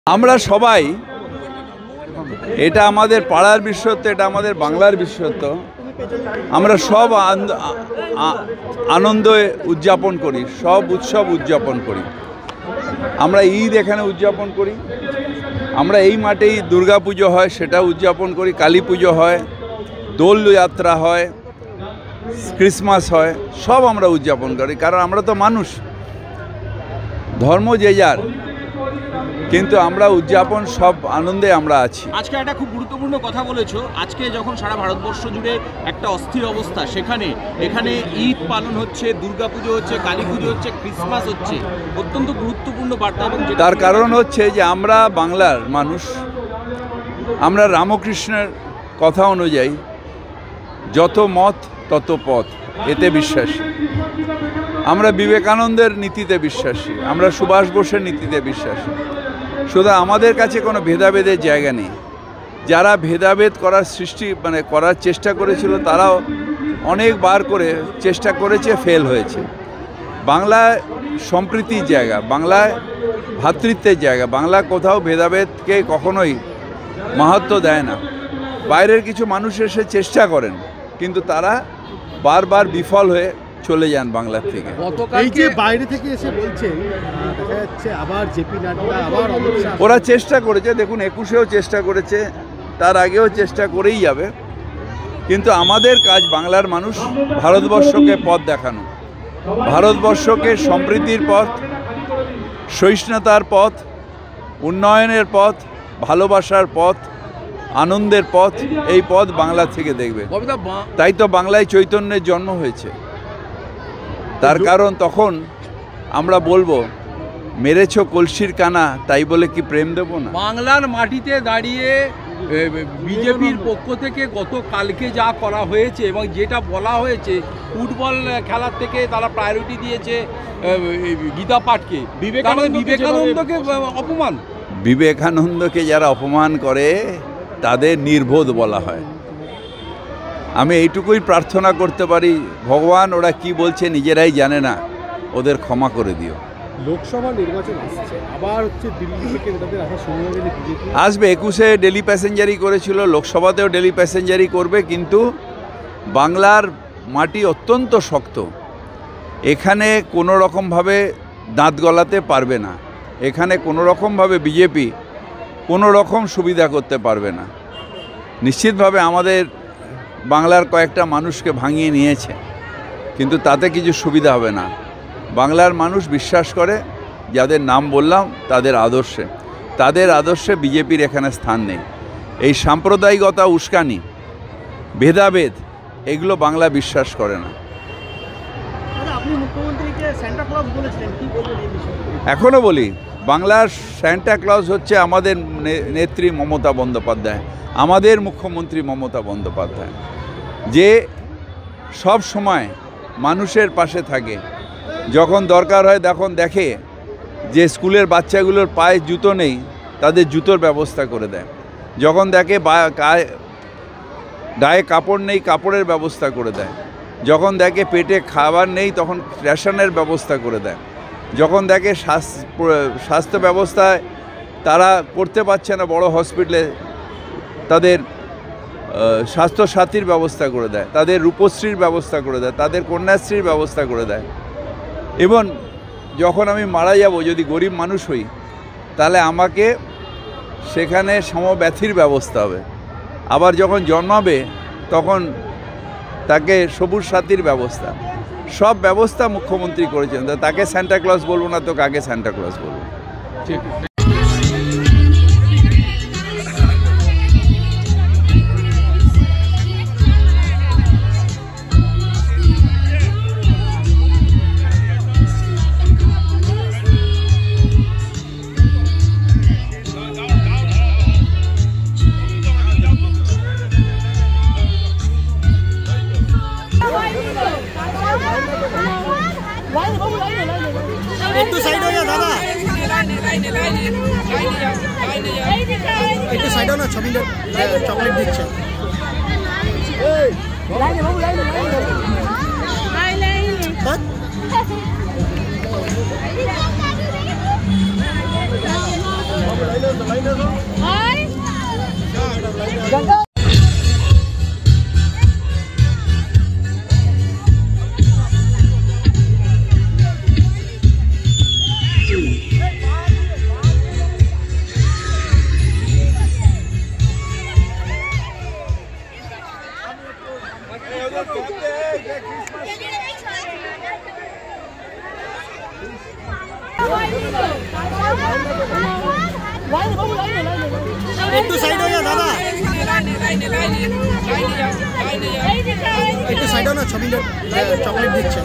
আমরা সবাই এটা আমাদের পাড়ার বিশ্বত্ব, এটা আমাদের বাংলার বিশ্বত্ব। আমরা সব আনন্দ উদযাপন করি, সব উৎসব উদযাপন করি। আমরা ঈদ এখানে উদযাপন করি, আমরা এই মাঠেই দুর্গা পুজো হয় সেটা উদযাপন করি, কালী পুজো হয়, দোল যাত্রা হয়, ক্রিসমাস হয়, সব আমরা উদযাপন করি। কারণ আমরা তো মানুষ, ধর্ম যে যার, কিন্তু আমরা উদযাপন সব আনন্দে আমরা আছি। আজকে একটা খুব গুরুত্বপূর্ণ কথা বলেছো। আজকে যখন সারা ভারতবর্ষ জুড়ে একটা অস্থির অবস্থা, এখানে ঈদ পালন হচ্ছে, দুর্গাপুজো হচ্ছে, কালী পুজো হচ্ছে, ক্রিসমাস হচ্ছে, অত্যন্ত গুরুত্বপূর্ণ বার্তা। এবং তার কারণ হচ্ছে যে আমরা বাংলার মানুষ, আমরা রামকৃষ্ণের কথা অনুযায়ী যত মত তত পথ, এতে বিশ্বাসী। আমরা বিবেকানন্দের নীতিতে বিশ্বাসী, আমরা সুভাষ বোসের নীতিতে বিশ্বাসী। শুধু আমাদের কাছে কোনো ভেদাভেদের জায়গা নেই। যারা ভেদাভেদ করার করার চেষ্টা করেছিল তারাও অনেকবার করে চেষ্টা করেছে, ফেল হয়েছে। বাংলায় সম্প্রীতির জায়গা, বাংলায় ভ্রাতৃত্বের জায়গা, বাংলা কোথাও ভেদাভেদকে কখনোই মাহাত্ম্য দেয় না। বাইরের কিছু মানুষ এসে চেষ্টা করেন, কিন্তু তারা বারবার বিফল হয়ে চলে যান বাংলার থেকে। এই যে বাইরে থেকে এসে বলছেন, দেখা যাচ্ছে আবার জেপি নাড্ডা, আবার অমিত শাহ, ওরা চেষ্টা করেছে। দেখুন, 21-এও চেষ্টা করেছে, তার আগেও চেষ্টা করেই যাবে। কিন্তু আমাদের কাজ বাংলার মানুষ ভারতবর্ষকে পথ দেখানো, ভারতবর্ষকে সম্প্রীতির পথ, সহিষ্ণুতার পথ, উন্নয়নের পথ, ভালোবাসার পথ, আনন্দের পথ, এই পথ বাংলা থেকে দেখবে। তাই তো বাংলায় চৈতন্যের জন্ম হয়েছে। তার কারণ তখন আমরা বলবো, মেরেছ কলসির কানা, তাই বলে কি প্রেম দেবো না? বাংলার মাটিতে দাঁড়িয়ে বিজেপির পক্ষ থেকে গতকালকে যা করা হয়েছে এবং যেটা বলা হয়েছে, ফুটবল খেলার থেকে তারা প্রায়োরিটি দিয়েছে গীতা পাঠকে, বিবেকানন্দকে অপমান। বিবেকানন্দকে যারা অপমান করে তাদের নির্বোধ বলা হয়। আমি এইটুকুই প্রার্থনা করতে পারি, ভগবান ওরা কি বলছে নিজেরাই জানে না, ওদের ক্ষমা করে দিও। লোকসভা নির্বাচন আসছে, আবার হচ্ছে দিল্লি থেকে তাদের আসা শুরু হয়ে গেলে বিজেপি আসবে। 21-এ ডেলি প্যাসেঞ্জারি করেছিল, লোকসভাতেও ডেলি প্যাসেঞ্জারি করবে। কিন্তু বাংলার মাটি অত্যন্ত শক্ত, এখানে কোনো রকমভাবে দাঁত গলাতে পারবে না। এখানে কোনো রকমভাবে বিজেপি কোনো রকম সুবিধা করতে পারবে না। নিশ্চিতভাবে আমাদের বাংলার কয়েকটা মানুষকে ভাঙিয়ে নিয়েছে, কিন্তু তাতে কিছু সুবিধা হবে না। বাংলার মানুষ বিশ্বাস করে, যাদের নাম বললাম, তাদের আদর্শে বিজেপির এখানে স্থান নেই। এই সাম্প্রদায়িকতা, উস্কানি, ভেদাভেদ, এগুলো বাংলা বিশ্বাস করে না। এখনও বলি, বাংলার স্যান্টা ক্লজ হচ্ছে আমাদের নেত্রী মমতা বন্দ্যোপাধ্যায়, আমাদের মুখ্যমন্ত্রী মমতা বন্দ্যোপাধ্যায়, যে সব সময় মানুষের পাশে থাকে। যখন দরকার হয় তখন দেখে যে স্কুলের বাচ্চাগুলোর পায়ে জুতো নেই, তাদের জুতোর ব্যবস্থা করে দেয়। যখন দেখে গায়ে কাপড় নেই, কাপড়ের ব্যবস্থা করে দেয়। যখন দেখে পেটে খাবার নেই, তখন রেশনের ব্যবস্থা করে দেয়। যখন দেখে স্বাস্থ্য ব্যবস্থায় তারা করতে পারছে না, বড় হসপিটালে তাদের স্বাস্থ্যসাথীর ব্যবস্থা করে দেয়, তাদের রূপশ্রীর ব্যবস্থা করে দেয়, তাদের কন্যাশ্রীর ব্যবস্থা করে দেয়। এবং যখন আমি মারা যাব, যদি গরিব মানুষ হই, তাহলে আমাকে সেখানে সমব্যথীর ব্যবস্থা হবে। আবার যখন জন্মাবে, তখন তাকে সবুজ সাথীর ব্যবস্থা, সব ব্যবস্থা মুখ্যমন্ত্রী করেছেন। তাকে স্যান্টা ক্লজ বলবো না তো কাকে স্যান্টা ক্লজ বলবো? ঠিক। একটু সাইড হয়ে যা দাদা, একটু সাইড হও না, 6 মিনিট চকলেট দিচ্ছে। একটু সাইড হয়ে যা দাদা, একটু সাইড হও না, 6 মিনিট চকলেট দিচ্ছে।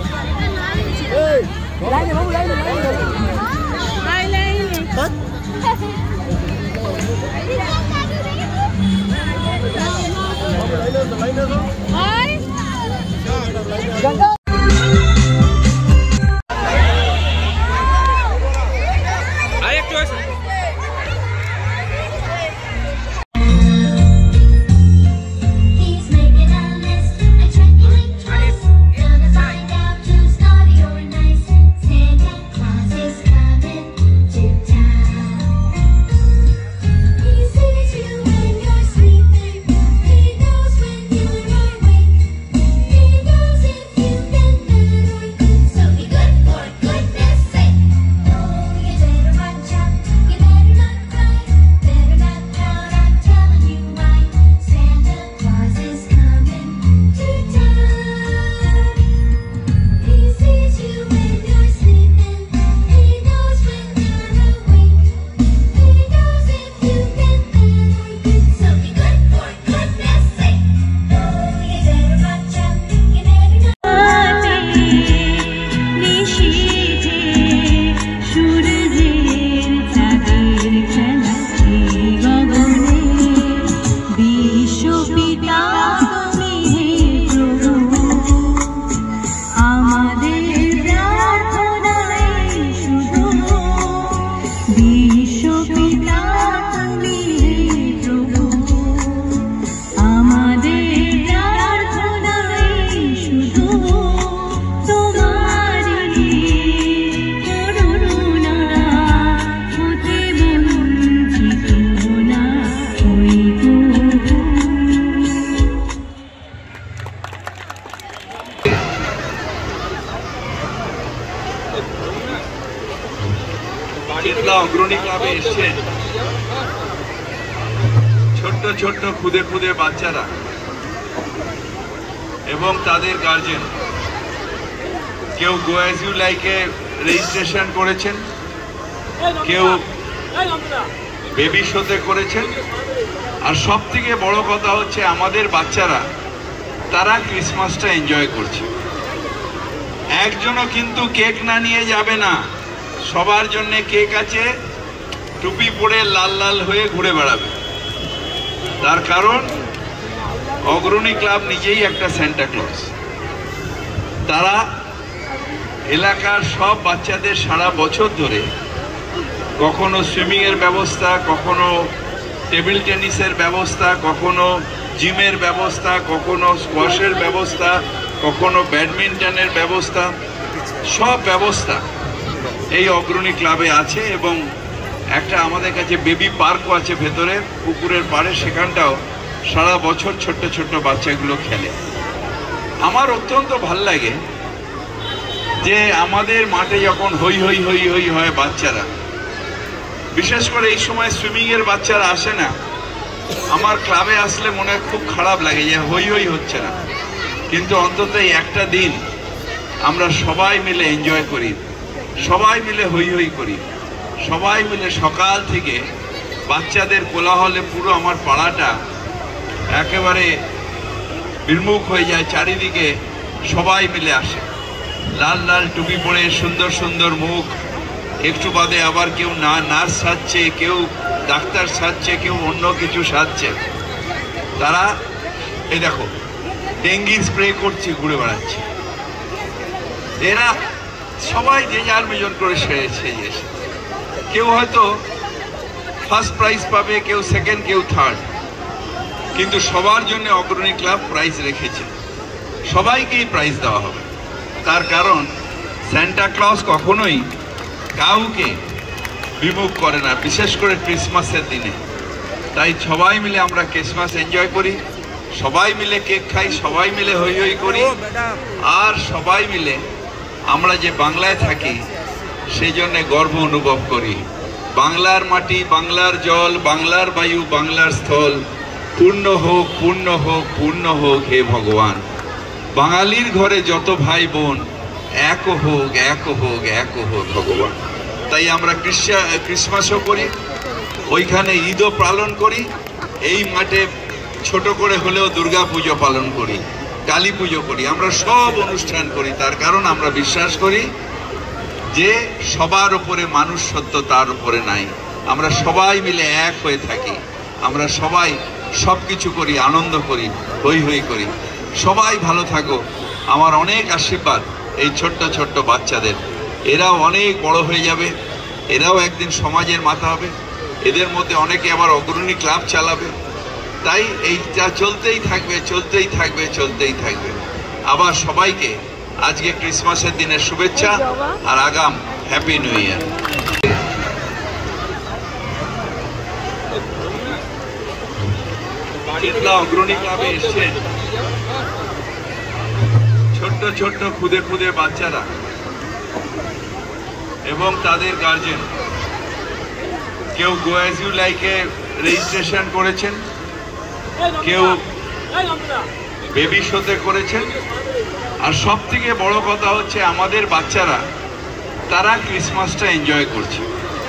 অগ্রণী ক্লাবে এসছেন ছোট্ট ছোট্ট খুদে খুদে বাচ্চারা এবং তাদের গার্জেন। কেউ গো অ্যাজ ইউ লাইকে রেজিস্ট্রেশন করেছেন, কেউ বেবি শোতে করেছেন, আর সব থেকে বড় কথা হচ্ছে আমাদের বাচ্চারা তারা ক্রিসমাসটা এনজয় করছে। একজনও কিন্তু কেক না নিয়ে যাবে না, সবার জন্য কেক আছে, টুপি পরে লাল লাল হয়ে ঘুরে বেড়াবে। তার কারণ অগ্রণী ক্লাব নিজেই একটা সান্টা ক্লজ। তারা এলাকার সব বাচ্চাদের সারা বছর ধরে কখনো সুইমিংয়ের ব্যবস্থা, কখনো টেবিল টেনিসের ব্যবস্থা, কখনো জিমের ব্যবস্থা, কখনো স্কোয়াশের ব্যবস্থা, কখনো ব্যাডমিন্টনের ব্যবস্থা, সব ব্যবস্থা এই অগ্রণী ক্লাবে আছে। এবং একটা আমাদের কাছে বেবি পার্কও আছে ভেতরে পুকুরের পাড়ে, সেখানটাও সারা বছর ছোট্ট ছোট্ট বাচ্চাগুলো খেলে। আমার অত্যন্ত ভাল লাগে যে আমাদের মাঠে যখন হই হই হই হই হয় বাচ্চারা, বিশেষ করে এই সময় সুইমিংয়ের বাচ্চারা আসে না, আমার ক্লাবে আসলে মনে খুব খারাপ লাগে যে হই হই হচ্ছে না। কিন্তু অন্তত এই একটা দিন আমরা সবাই মিলে এনজয় করি, সবাই মিলে হই হই করি, সবাই মিলে সকাল থেকে বাচ্চাদের কোলাহলে পুরো আমার পাড়াটা একেবারে বিমুখ হয়ে যায়। চারিদিকে সবাই মিলে আসে, লাল লাল টুপি পরে, সুন্দর সুন্দর মুখ, একটু বাদে আবার কেউ নার্স সাজছে, কেউ ডাক্তার সাজছে, কেউ অন্য কিছু সাজছে। তারা এই দেখো ডেঙ্গি স্প্রে করছে, ঘুরে বেড়াচ্ছে। এরা সবাই যে যার মেজন করে সেজে এসে, কেউ হয়তো ফার্স্ট প্রাইজ পাবে, কেউ সেকেন্ড, কেউ থার্ড, কিন্তু সবার জন্য অগ্রণী ক্লাব প্রাইজ রেখেছে, সবাইকেই প্রাইজ দেওয়া হবে। তার কারণ সান্টা ক্লজ কখনোই কাউকে বিমুখ করে না, বিশেষ করে ক্রিসমাসের দিনে। তাই সবাই মিলে আমরা ক্রিসমাস এনজয় করি, সবাই মিলে কেক খাই, সবাই মিলে হই হই করি, আর সবাই মিলে আমরা যে বাংলায় থাকি সেই জন্যে গর্ব অনুভব করি। বাংলার মাটি, বাংলার জল, বাংলার বায়ু, বাংলার স্থল পূর্ণ হোক, পূর্ণ হোক, পূর্ণ হোক হে ভগবান। বাঙালির ঘরে যত ভাই বোন এক হোক, এক হোক, এক হোক ভগবান। তাই আমরা ক্রিসমাসও করি, ওইখানে ঈদও পালন করি, এই মাঠে ছোট করে হলেও দুর্গা পুজো পালন করি, কালী পুজো করি, আমরা সব অনুষ্ঠান করি। তার কারণ আমরা বিশ্বাস করি যে সবার উপরে মানুষ সত্য, তার উপরে নাই। আমরা সবাই মিলে এক হয়ে থাকি, আমরা সবাই সব কিছু করি, আনন্দ করি, হই হই করি। সবাই ভালো থাকো। আমার অনেক আশীর্বাদ এই ছোট্ট ছোট্ট বাচ্চাদের। এরাও অনেক বড় হয়ে যাবে, এরাও একদিন সমাজের মাথা হবে, এদের মধ্যে অনেকে আবার অগ্রণী ক্লাব চালাবে। তাই এইটা চলতেই থাকবে, চলতেই থাকবে, চলতেই থাকবে। আবার সবাইকে আজকে ক্রিসমাসের দিনের শুভেচ্ছা আর আগাম হ্যাপি নিউ ইয়ার। অগ্রণী ক্লাবে এসছেন ছোট্ট ছোট্ট খুদে খুদে বাচ্চারা এবং তাদের গার্জেন। কেউ গো অ্যাজ ইউ লাইকে রেজিস্ট্রেশন করেছেন, কেউ বেবি শোতে করেছেন, আর সব থেকে বড় কথা হচ্ছে আমাদের বাচ্চারা তারা ক্রিসমাসটা এনজয় করছে।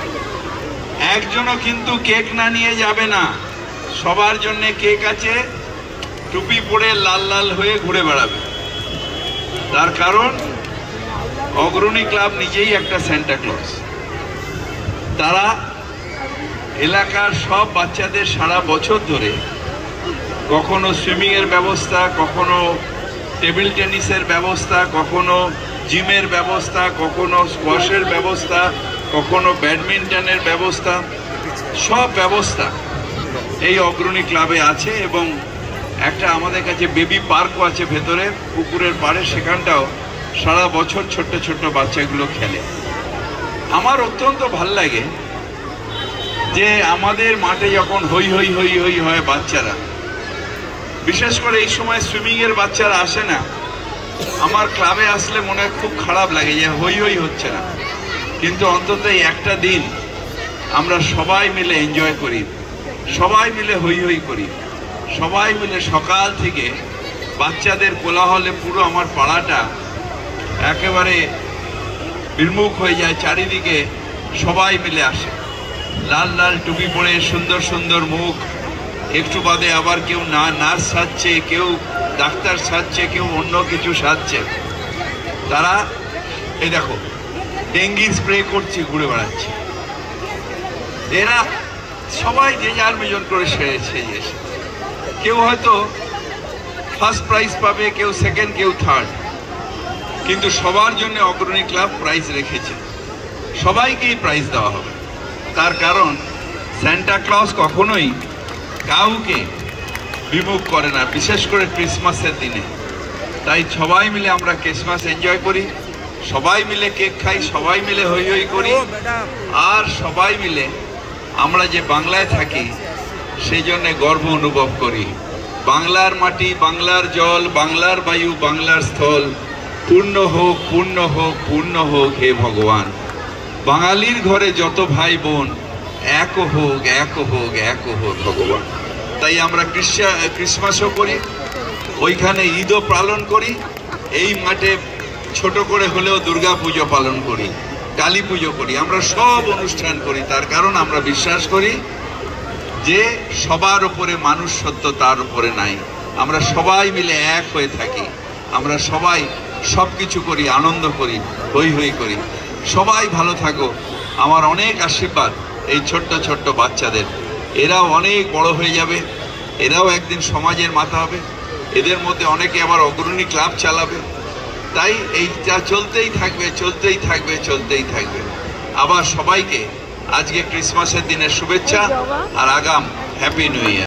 একজনও কিন্তু কেক না নিয়ে যাবে না, সবার জন্য কেক আছে, টুপি পরে লাল লাল হয়ে ঘুরে বেড়াবে। তার কারণ অগ্রণী ক্লাব নিজেই একটা সান্টা ক্লজ। তারা এলাকার সব বাচ্চাদের সারা বছর ধরে কখনো সুইমিংয়ের ব্যবস্থা, কখনো টেবিল টেনিসের ব্যবস্থা, কখনো জিমের ব্যবস্থা, কখনো স্কোয়াশের ব্যবস্থা, কখনো ব্যাডমিন্টনের ব্যবস্থা, সব ব্যবস্থা এই অগ্রণী ক্লাবে আছে। এবং একটা আমাদের কাছে বেবি পার্কও আছে ভেতরে পুকুরের পাড়ে, সেখানটাও সারা বছর ছোট্ট ছোট্ট বাচ্চাগুলো খেলে। আমার অত্যন্ত ভাল লাগে যে আমাদের মাঠে যখন হই হই হই হই হয় বাচ্চারা, বিশেষ করে এই সময় সুইমিংয়ের বাচ্চারা আসে না, আমার ক্লাবে আসলে মনে হয় খুব খারাপ লাগে যে হই হই হচ্ছে না। কিন্তু অন্তত এই একটা দিন আমরা সবাই মিলে এনজয় করি, সবাই মিলে হই হই করি, সবাই মিলে সকাল থেকে বাচ্চাদের কোলাহলে পুরো আমার পাড়াটা একেবারে বিমুখ হয়ে যায়। চারিদিকে সবাই মিলে আসে, লাল লাল টুপি পরে, সুন্দর সুন্দর মুখ, একটু বাদে আবার কেউ নার্স সাজছে, কেউ ডাক্তার সাজছে, কেউ অন্য কিছু সাজছে। তারা এই দেখো ডেঙ্গি স্প্রে করছে, ঘুরে বেড়াচ্ছে। এরা সবাই যে যার মেজন করে সেজে এসে, কেউ হয়তো ফার্স্ট প্রাইজ পাবে, কেউ সেকেন্ড, কেউ থার্ড, কিন্তু সবার জন্য অগ্রণী ক্লাব প্রাইজ রেখেছে, সবাইকেই প্রাইজ দেওয়া হবে। তার কারণ সান্টা ক্লজ কখনোই কাউকে বিমুখ করে না, বিশেষ করে ক্রিসমাসের দিনে। তাই সবাই মিলে আমরা ক্রিসমাস এনজয় করি, সবাই মিলে কেক খাই, সবাই মিলে হই হই করি, আর সবাই মিলে আমরা যে বাংলায় থাকি সেই জন্যে গর্ব অনুভব করি। বাংলার মাটি, বাংলার জল, বাংলার বায়ু, বাংলার স্থল পূর্ণ হোক, পূর্ণ হোক, পূর্ণ হোক হে ভগবান। বাঙালির ঘরে যত ভাই বোন এক হোক, এক হোক, এক হোক ভগবান। তাই আমরা ক্রিসমাসও করি, ওইখানে ঈদও পালন করি, এই মাঠে ছোট করে হলেও দুর্গা পুজো পালন করি, কালী পুজো করি, আমরা সব অনুষ্ঠান করি। তার কারণ আমরা বিশ্বাস করি যে সবার উপরে মানুষ সত্য, তার উপরে নাই। আমরা সবাই মিলে এক হয়ে থাকি, আমরা সবাই সব কিছু করি, আনন্দ করি, হই হই করি। সবাই ভালো থাকো। আমার অনেক আশীর্বাদ এই ছোট্ট ছোট্ট বাচ্চাদের। এরাও অনেক বড় হয়ে যাবে, এরাও একদিন সমাজের মাথা হবে, এদের মধ্যে অনেকে আবার অগ্রণী ক্লাব চালাবে। তাই এইটা চলতেই থাকবে, চলতেই থাকবে, চলতেই থাকবে। আবার সবাইকে আজকে ক্রিসমাসের দিনের শুভেচ্ছা আর আগাম হ্যাপি নিউ ইয়ার।